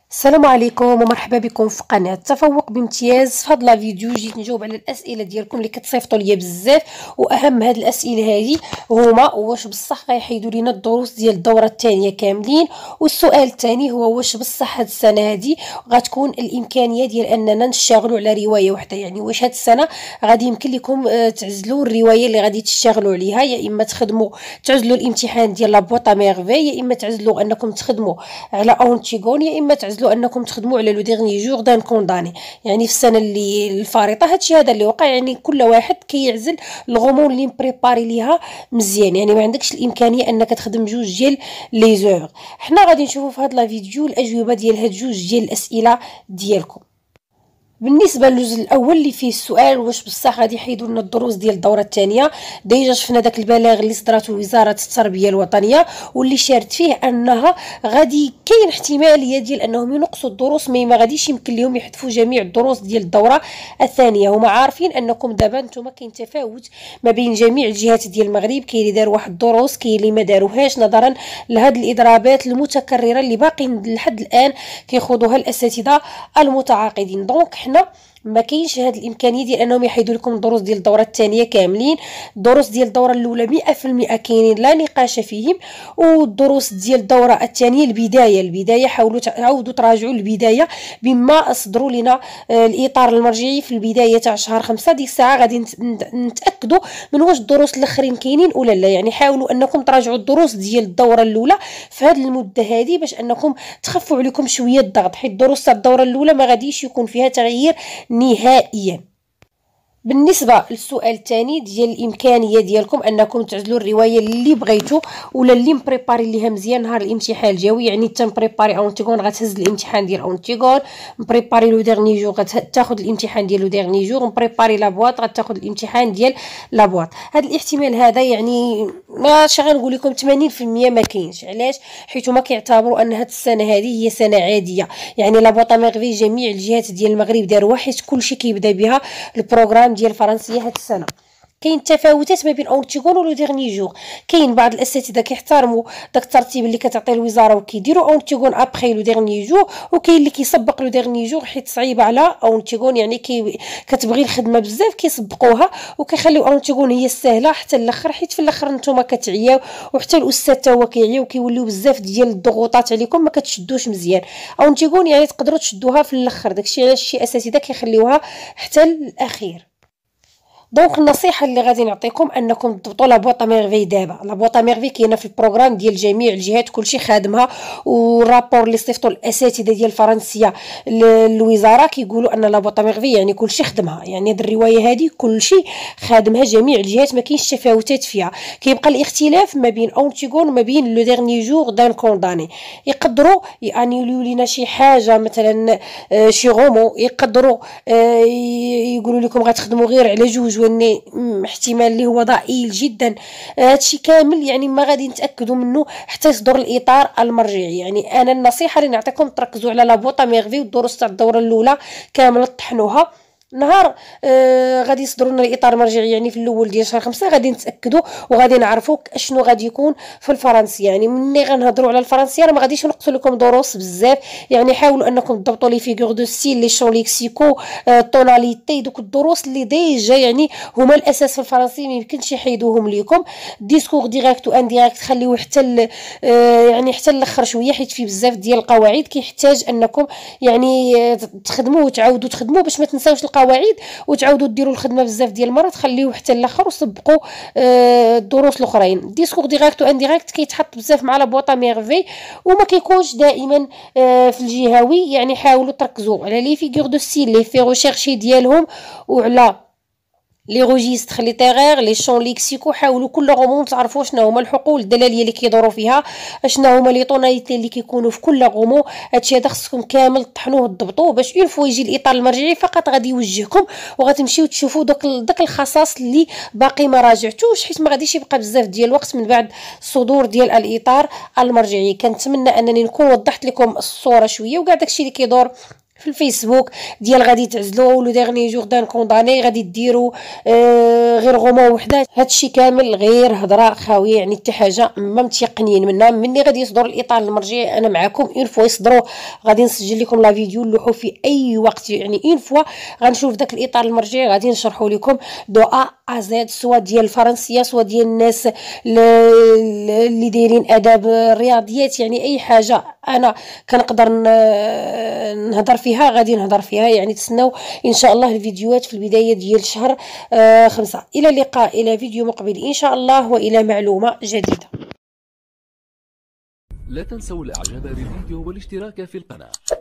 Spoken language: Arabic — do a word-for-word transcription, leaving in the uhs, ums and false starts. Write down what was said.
السلام عليكم ومرحبا بكم في قناه تفوق بامتياز. في هذا الفيديو جيت نجاوب على الاسئله ديالكم اللي كتصيفطوا ليا بزاف، واهم هاد الاسئله هذه هما: واش بصح غيحيدوا لينا الدروس ديال الدوره الثانيه كاملين؟ والسؤال الثاني هو: واش بصح هاد السنه هذه غتكون الامكانيه ديال اننا نشتغلوا على روايه واحده؟ يعني واش هاد السنه غادي يمكن لكم آه تعزلوا الروايه اللي غادي تشتغلوا عليها، يا اما تخدموا تعزلوا الامتحان ديال لا بوطا ميرفي، يا اما تعزلوا انكم تخدموا على اونتيغون، يا اما تعزلوا انكم تخدموا على لو ديرني جور دان كونداني. يعني في السنه اللي الفارطه هادشي هذا اللي وقع، يعني كل واحد كيعزل الغموض اللي مبريباري ليها مزيان، يعني ما عندكش الامكانيه انك تخدم جوج ديال لي زور. حنا غادي نشوفوا في هذا الفيديو الاجوبه ديال هاد جوج ديال الاسئله ديالكم. بالنسبه للجزء الاول اللي فيه السؤال: واش بصح غادي يحيدوا لنا الدروس ديال الدوره الثانيه؟ ديجا شفنا داك البلاغ اللي صدرته وزاره التربيه الوطنيه، واللي شارت فيه انها غادي كاين احتماليه ديال انهم ينقصوا الدروس، مي ما غاديش يمكن لهم يحذفوا جميع الدروس ديال الدوره الثانيه. هما عارفين انكم دابا نتوما كاين تفاوت ما بين جميع الجهات ديال المغرب، كاين اللي داروا واحد الدروس، كاين اللي ما داروهاش، نظرا لهاد الاضرابات المتكرره اللي باقين لحد الان كيخوضوها الاساتذه المتعاقدين. دونك حنا ما كاينش هاد الامكانيه ديال انهم يحيدوا لكم الدروس ديال الدوره الثانيه كاملين. الدروس ديال الدوره الاولى مئة في المئة كاينين لا نقاش فيهم، والدروس ديال الدوره الثانيه البدايه البدايه حاولوا تعاودوا تراجعوا البدايه بما صدروا لنا آه الاطار المرجعي في البدايه تاع شهر خمسة. ديك الساعه غادي نتاكدوا من واش الدروس الاخرين كاينين ولا لا. يعني حاولوا انكم تراجعوا الدروس ديال الدوره الاولى في هذه المده هذه باش انكم تخفوا عليكم شويه الضغط، حيت الدروس تاع الدوره الاولى ما غاديش يكون فيها تغيير نهائيا. بالنسبه للسؤال الثاني ديال الامكانيه ديالكم انكم تعزلوا الروايه اللي بغيتو ولا اللي مبريباري ليها مزيان نهار الامتحان الجوي، يعني تمبريباري اونتيغون غتهز الامتحان ديال اونتيغون، مبريباري لو ديرني جور غتاخذ الامتحان ديال لو ديرني جور، مبريباري لا بواط غتاخذ الامتحان ديال لا بواط. هذا الاحتمال هذا يعني ماشي غنقول لكم ثمانين في المئة ما كاينش. علاش؟ حيت هما كيعتبروا ان هذه السنه هذه هي سنه عاديه، يعني لا بواط مغربي جميع الجهات ديال المغرب داروها حيت كلشي كيبدا بها البروغرام ديال الفرنسيه هاد السنه. كاين تفاوتات ما بين اونتيغون ولو ديرني جور، كاين بعض الاساتذه كيحترموا داك الترتيب اللي كتعطي الوزاره وكيديروا اونتيغون ابخي لو ديرني جور، وكاين اللي كيسبق لو ديرني جور حيت صعيبه على اونتيغون، يعني كي كتبغي الخدمه بزاف كيسبقوها وكيخليو اونتيغون هي السهله حتى الاخر، حيت في الاخر نتوما كتعياو وحتى الاستاذ تا هو كيعيا وكيوليو بزاف ديال الضغوطات عليكم ما كتشدوش مزيان. اونتيغون يعني تقدروا تشدوها في الاخر، داكشي علاش شي اساتذه كيخليوها حتى الاخير. دونك النصيحه اللي غادي نعطيكم انكم تضبطوا لا بواطا ميرفي. دابا لا بواطا ميرفي كاينه في البروغرام ديال جميع الجهات، كلشي خادمها، والرابور اللي صيفطوا الاساتذه ديال الفرنسيه للوزاره كيقولوا ان لا بواطا ميرفي يعني كلشي خدمها، يعني هاد الروايه هذه كلشي خادمها جميع الجهات، ما كاينش تفاوتات فيها. كيبقى الاختلاف ما بين اونتيغون وما بين لو ديرني جور دان كونداني. يقدروا يانيوليو لينا شي حاجه مثلا شي غومو، يقدروا يقولوا لكم غتخدموا غير على جوج، واني احتمال اللي هو ضئيل جدا. هادشي كامل يعني ما غادي نتاكدوا منه حتى يصدر الاطار المرجعي. يعني انا النصيحه اللي نعطيكم تركزوا على لا بوطا ميرفي، والدروس تاع الدوره الاولى كامل طحنوها. نهار آه غادي يصدروا لنا الاطار المرجعي يعني في الاول ديال شهر خمسة غادي نتاكدوا وغادي نعرفوا اشنو غادي يكون في الفرنسيه. يعني ملي غنهضروا على الفرنسيه راه ما غاديش نقصوا لكم دروس بزاف، يعني حاولوا انكم تضبطوا لي فيغور دو ستيل، لي شون ليكسيكو، آه طوناليتي، دوك الدروس اللي ديجا يعني هما الاساس في الفرنسيه ما يمكنش يحيدوهم لكم. ديسكور ديريكت وانديريكت خليوه حتى آه يعني حتى الاخر شويه، حيت فيه بزاف ديال القواعد كيحتاج انكم يعني تخدموه وتعاودوا تخدموه باش ما تنساوش القواعد وتعاودوا ديروا الخدمه بزاف ديال المرات، خليوه حتى الاخر وسبقوا آه الدروس الاخرين. ديسكور ديريكت وانديريكت كيتحط بزاف مع لا بواطا ميرفي وما كيكونش دائما آه في الجهوي. يعني حاولوا تركزوا على لي فيغور دو ستيل، لي في ريشيرشي ديالهم، وعلى لي روجيستر ليتيرير، لي شون ليكسيكو. حاولوا كل غموض تعرفوا شنو هما الحقول الدلاليه اللي كيدوروا فيها، شنو هما لي طوناليتي اللي كيكونوا في كل غمو. هادشي هذا خصكم كامل تطحنوه وتضبطوه باش اون فوا يجي الاطار المرجعي فقط غادي يوجهكم وغتمشيو تشوفوا داك داك الخصاص اللي باقي ما راجعتوش، حيت ما غاديش يبقى بزاف ديال الوقت من بعد الصدور ديال الاطار المرجعي. كنتمنى انني نكون وضحت لكم الصوره شويه وكاع داكشي اللي كيدور في الفيسبوك ديال غادي تعزلوا لو ديرني جور دان كونداني غادي ديروا آه غير غومه وحده. هادشي كامل غير هضره خاويه، يعني حتى حاجه ما متيقنين منها. مني غادي يصدر الاطار المرجعي انا معكم، اون فوا يصدروا غادي نسجل لكم لا فيديو نلوحوا في اي وقت، يعني اون فوا غنشوف داك الاطار المرجعي غادي نشرحوا لكم دو ا ا زد، سواء ديال الفرنسيه سواء ديال الناس اللي دايرين اداب الرياضيات، يعني اي حاجه انا كنقدر نهضر فيها غادي نهضر فيها. يعني تسناو ان شاء الله الفيديوهات في البدايه ديال شهر آه خمسة. الى اللقاء، الى فيديو مقبل ان شاء الله، والى معلومه جديده. لا تنسوا الاعجاب بالفيديو والاشتراك في القناه.